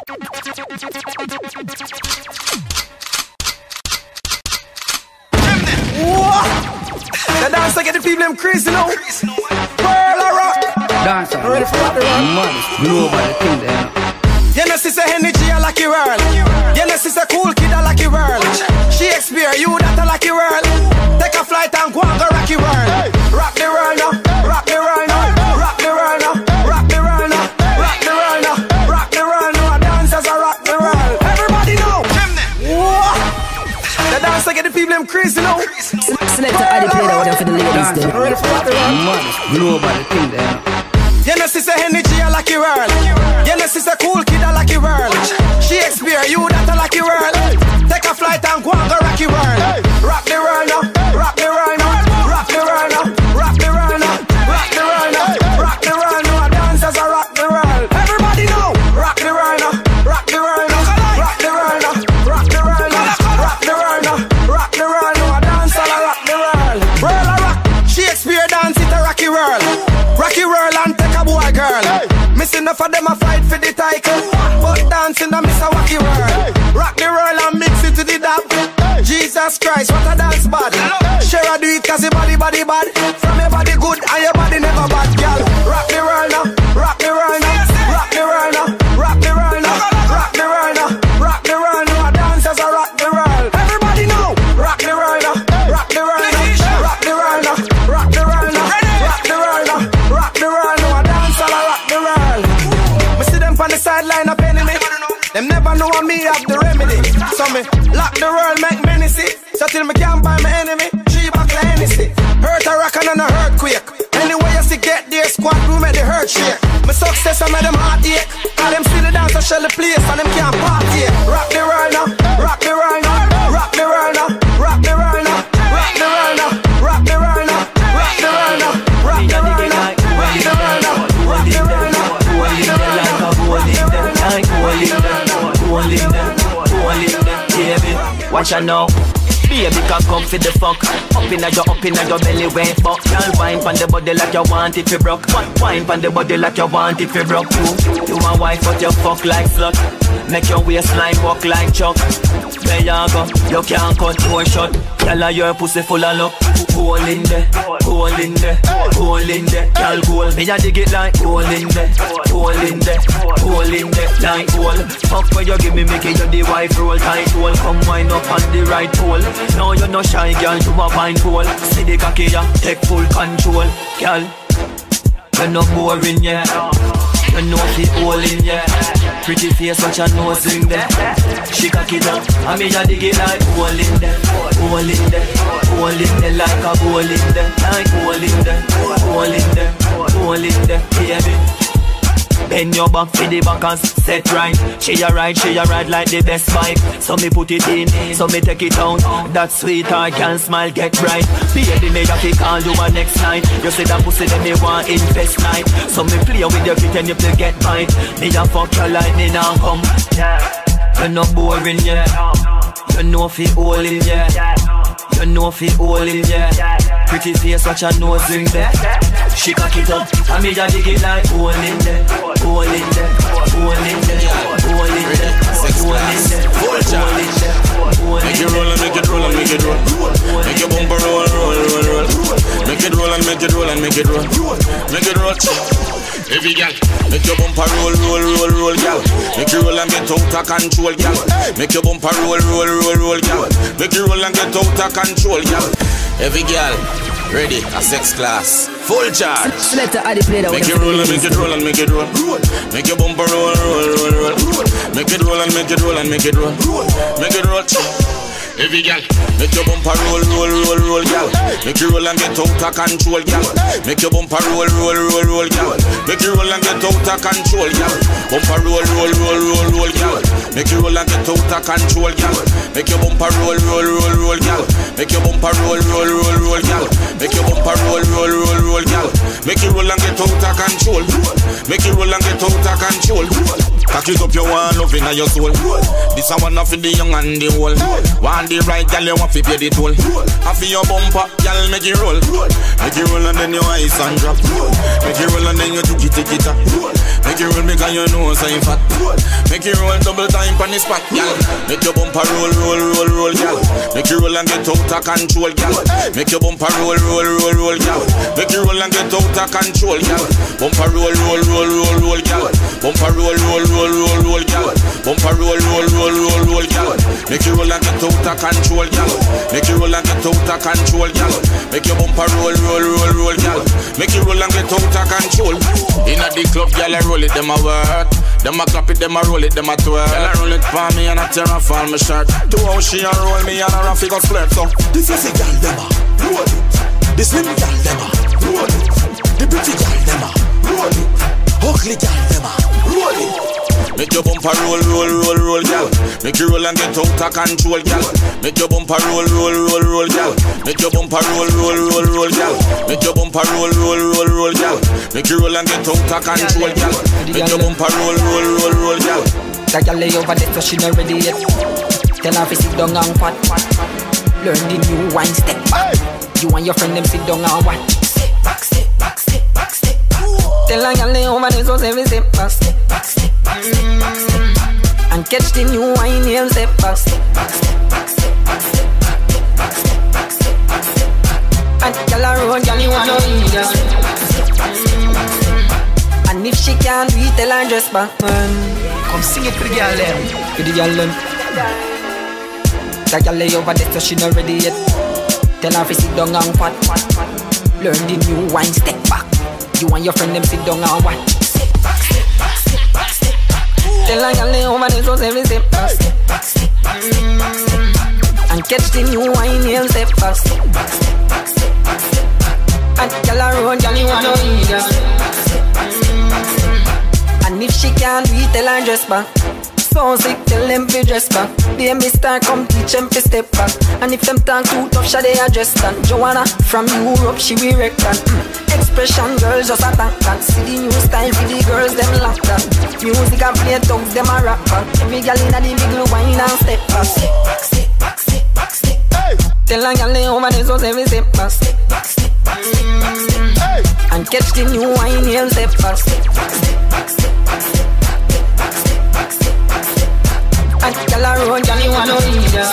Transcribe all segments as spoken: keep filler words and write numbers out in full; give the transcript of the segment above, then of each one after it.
The dance, I get the people them crazy now. Pearl or rock. Dancer. Ready for rock the rock? Man, global thing there. You know, sister energy, I like you world. You know, sister cool kid, I like you world. Shakespeare, you that I like you world. Take a flight and go and go rock you world. Rock the world now, rock the world now, rock the world now, rock the world now, rock the world now, rock the world now. Dancers are rock the world. Everybody know. The dance, I get the people them crazy now. Select the Adi play that one for the ladies there. Ready for rock the rock? Man, global thing there. You know, sister energy, I like you world. You know, sister cool kid, I like you world. Shakespeare, you that I like you world. Take a flight and go and go rock you world. Rock the world now, rock the world now, rock the world now, rock the world now, rock the world now, rock the world now. Dancers are rock the world. Everybody know, rock the world now, rock the world now, rock the world now, rock the world now, rock the world now, rock the world now. Dancers are rock the world. World a rock. Shakespeare dance it a rocky world. Rocky world and take a boy girl. Hey. Miss enough of them a fight for the title. But dancing a miss a wacky world. Hey. Rock the world and mix it to the dab. Hey. Jesus Christ, what a dance bad. Hey. Share a do it cause your body body bad. From your body good and your body never bad, girl. Rock the world now, rock the world now, rock the world now, rock the world now, rock the world now, rock the world now. Dancers are rock the world. Everybody know, rock the world now, rock the world now, rock the world now, rock the world now, rock the world now. Rock the world, no, I dance all I rock the world. Me see them on the sideline of enemy. Them never know me have the remedy. So me lock the world, make many see. So till me can't buy my enemy, three buckle Hennessy. Hurt a rock and a earthquake. Anyway you see get there, squad room make the hurt shake. My success I made them heartache. All them see the dance I shell the place and them can't party. Rock the world now, rock the world now, rock the world now, rock the world now, rock the world now, rock the world now, rock the world now, rock the world now. Watch out now, baby can come for the fuck. Up inna your, up inna your belly when fuck. Girl wine pon the body like you want it fi broke. Wine pon the body like you want it fi broke. You, you a wife but you fuck like slut. Make your waistline walk like Chuck. There you go, you can't cut more shot. Girl, your pussy full of luck. Hole in there, hole in there, hole in there. Girl, hole, me a dig it like hole in there, hole in there, hole in there, like hole. Fuck where you give me, make it you the wife roll tight hole. Come wind up on the right pole. Now you no shy, girl, you a wine pole. See the cocky, ya, take full control, girl. You no boring, yeah. You know the hole in, yeah. Pretty face, watch her nose in there. She cock it up, and me a dig it like hole in there, hole in there, hole in there, like a hole in there, like hole in there, hole in there, hole in there, baby. Bend your back for the back and set right. She a ride, she a ride like the best bike. So me put it in, so me take it out. That sweetheart can smile, get bright. Baby, me have to call you a next night. You say that pussy that me want invest night. So me play with your feet and you play get bite. Me a fuck your line, me now come. You're not boring, yeah. You know fi hole in, yeah. You know fi hole in, yeah. Pretty face, watch her nose ring there. She cock it up, and me a dig it like hole in there, hole in there, hole in there, hole in there, hole in there, hole in there. Make it roll and make it roll and make it roll. Make your bumper roll, roll, roll, roll. Make it roll and make it roll and make it roll. Make it roll. Every gal, make your bumper roll, roll, roll, roll, gal. Make you roll and get out of control, gal. Make your bumper roll, roll, roll, roll, gal. Make you roll and get out of control, gal. Every gal, ready, a sex class, full charge. Select the Adi play that one. Make it roll and make it roll and make it roll. Make your bumper roll, roll, roll, roll. Make it roll and make it roll and make it roll. Make it roll. Every gal, make your bumper roll, roll, roll, roll, gal. Make you roll and get out of control, gal. Make your bumper roll, roll, roll, roll, gal. Make you roll and get out of control, gal. Bumper roll, roll, roll, roll, roll, gal. Make you roll and get out of control, gal. Make your bumper roll, roll, roll, roll, gal. Make your bumper roll, roll, roll, roll, gal. Make your bumper roll, roll, roll, roll, gal. Make you roll and get out of control. Make you roll and get out of control. Cock it up, you want love in your soul. This a one for the young and the old. Want the right gal, you want to pay the toll. Half of your bumper, gal, make it roll. Make it roll and then your eyes and drop. Make it roll and then you took it, take it up. Make it roll because you know so you fat. Make it roll double time on the spot, gal. Make your bumper roll, roll, roll, roll, gal. Make you roll and get out of control, gal. Make your bumper roll, roll, roll, roll, gal. Make you roll and get out of control, gal. Bumper roll, roll, roll, roll, roll, gal. Bumper roll, roll, roll, roll, roll, gal. Bumper roll, roll, roll, roll, roll, gal. Make you roll and get out of control, gal. Make you roll and get out of control, gal. Make your bumper roll, roll, roll, roll, gal. Make you roll and get out of control. Inna the club, gal, I roll it, them a work. Them a clap it, them a roll it, them a twirl. Gal, I roll it for me and I tear off all my shirt. To how she a roll me and her a figure flirt. So this is a gal, them a roll it. The slim gal, them a roll it. The pretty gal, them a roll it. Ugly gal, them a roll it. Make your bumper roll, roll, roll, roll, gal. Make you roll and get out of control, gal. Make your bumper roll, roll, roll, roll, gal. Make your bumper roll, roll, roll, roll, gal. Make your bumper roll, roll, roll, roll, gal. Make you roll and get out of control, gal. Make your bumper roll, roll, roll, roll, gal. That gal lay over there so she not ready yet. Tell her to sit down and pat. Learn the new wine step back. You and your friend them sit down and watch. Step back, step back, step back, step back. Tell her gal lay over there so say me step back, step back, step back, step back, step back. And catch the new wine here, step back, step back, step back, step back, step back, step back, step back, step back, step back. And gal a road, gal you wanna eat her. And if she can't do it, tell her just back, man. Come sing it for the girl them. For the girl them. That girl lay over there so she not ready yet. Tell her to sit down and pat. Learn the new wine, step back. You and your friend them sit down and watch. Step back, step back, step back, step back. Tell her girl lay over there so say me step back, step back, step back, step back, step back. And catch the new wine here, step back, step back, step back, step back, step back. And girl a road, girl you wanna eat her. And if she can't do it, tell her just back. So sick, tell them fi dress back. They me start come teach them fi step back. And if them talk too tough, shall they adjust that. Joanna from Europe, she be wreck that. mm. Expression girls just attack that. See the new style for the girls, them lock that. Music a play thugs, them a rap back. Every girl inna the middle wine and step back. Step back, step back, step back, step back. Tell a girl they over there so say me step back. Step back, step back, step back, step back. And catch the new wine here, step back, step back, step back, step back, step back, step back, step back, step back. And girl a road, girl you wanna eat her.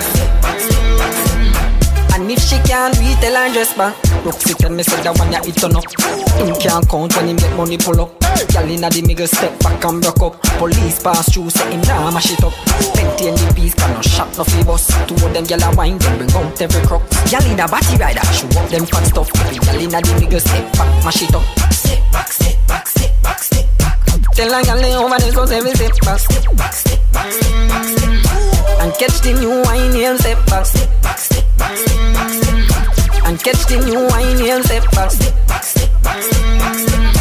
And if she can't do it, tell her just back. Roxy tell me say that one ya it turn up. Him can't count when him get money pull up. Girl inna the middle step back and broke up. Police pass through say him nah mash it up. Plenty and the peace cannot shot no fi bus. Two of them gyal a wine them bring out every crock. Gyal inna body rider show up them fat stuff. Gyal inna the middle step back mash it up. Step back, step back, step back, step back. Tell a gyal lay over there so say me step back, step back, step back, step back, step back. And catch the new wine here, step back, step back, step back, step back, step back. And catch the new wine here, step back, step back, step back, step back, step back.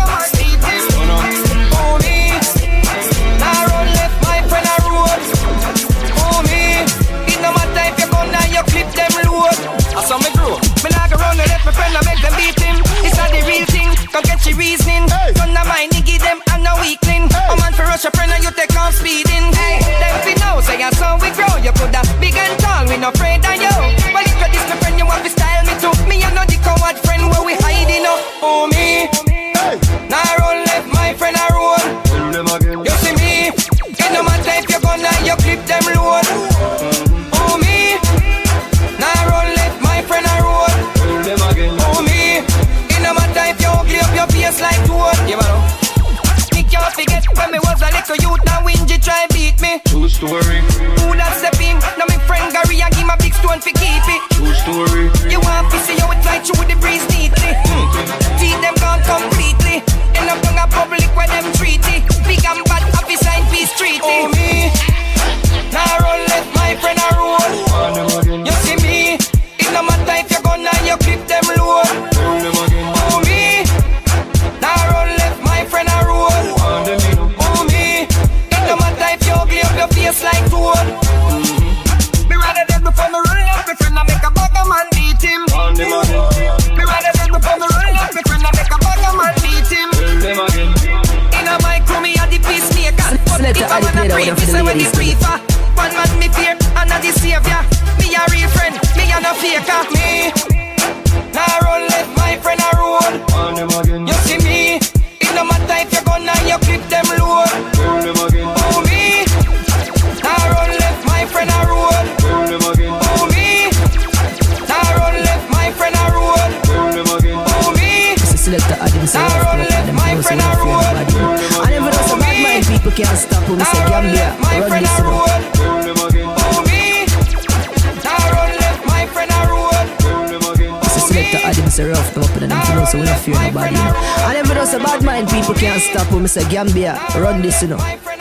Oh me, now run left my friend a road. Oh me, it no matter if you go now you clip them load. I saw me grow, me nah go run and let my friend and make them beat him. It's not the real thing, come get your reasoning. Son of mine, give them and no weakling. A man for rush a friend and you take off speeding. Hey, them fi know say so how we grow. You coulda big and tall, we no afraid of you. But if you this my friend, you want to style me too. Me and no the coward friend where we hiding up. Oh me, now run left my friend a road. You see me, it no matter if you gonna you clip them load. Oh me, now run left my friend a road. Oh me, it no matter if you ugly up your face like wood. Yeah, man. Me can't forget when me was a little youth. Now Wingy try beat me. True story. Who that step in? Now me friend Gary and give my big stone for keep it. True story. You want to see how it fly through the breeze neatly. Teeth them gone completely. End up on a public where them treaty. Big and bad happy sign peace treaty. Oh me, now run left my friend a road. You see me, it no matter if you gonna you clip them load. Oh me, now run left my friend a road. Oh me, it no matter if you ugly up Somebody play that one for the ladies. One man me fear, and not the savior. Me a real friend, me a no faker. Me, now run let my friend a roll. You see me, it no matter if you gonna you clip them low. Oh me, now run let my friend a roll. Oh me, now run let my friend a roll. Oh me, now run let my friend a roll. I never know some bad mind people can't stop when we say Gambia. Run this road. Adams are rough, come up in them to know so we don't fear nobody, you know. I never know some bad mind people can't stop when we say Gambia, run this, you know.